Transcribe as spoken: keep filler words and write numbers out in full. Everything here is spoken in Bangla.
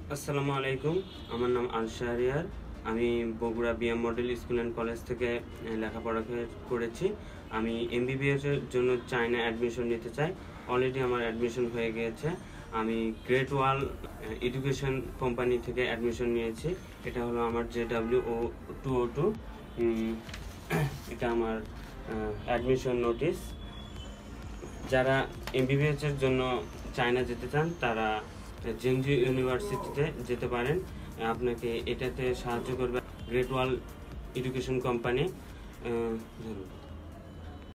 আসসালামু আলাইকুম, আমার নাম আল শাহরিয়ার। আমি Bogura BM model school and college থেকে লেখাপড়া করেছি। আমি এমবিবিএস এর জন্য চায়না অ্যাডমিশন নিতে চাই। অলরেডি আমার অ্যাডমিশন হয়ে গিয়েছে। আমি গ্রেট ওয়াল এডুকেশন কোম্পানি থেকে অ্যাডমিশন নিয়েছি। এটা হলো আমার J W O two O two. এটা আমার অ্যাডমিশন নোটিশ। যারা এমবিবিএস এর জন্য চায়না যেতে চান তারা জেংজি ইউনিভার্সিটিতে যেতে পারেন। আপনাকে এটাতে সাহায্য করবে গ্রেট ওয়াল এডুকেশন কোম্পানি। ধন্যবাদ।